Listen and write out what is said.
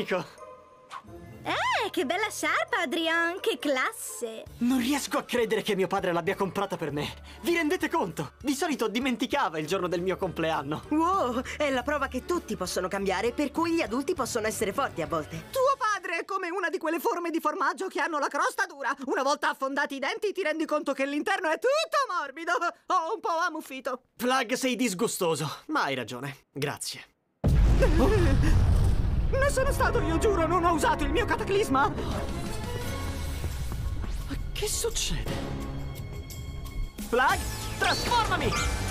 Che bella sciarpa, Adrien! Che classe! Non riesco a credere che mio padre l'abbia comprata per me. Vi rendete conto? Di solito dimenticava il giorno del mio compleanno. Wow, è la prova che tutti possono cambiare, per cui gli adulti possono essere forti a volte. Tuo padre è come una di quelle forme di formaggio che hanno la crosta dura. Una volta affondati i denti ti rendi conto che l'interno è tutto morbido. O un po' ammuffito. Plug, sei disgustoso, ma hai ragione. Grazie. Ne sono stato io, giuro, non ho usato il mio cataclisma. Ma che succede? Plug, trasformami!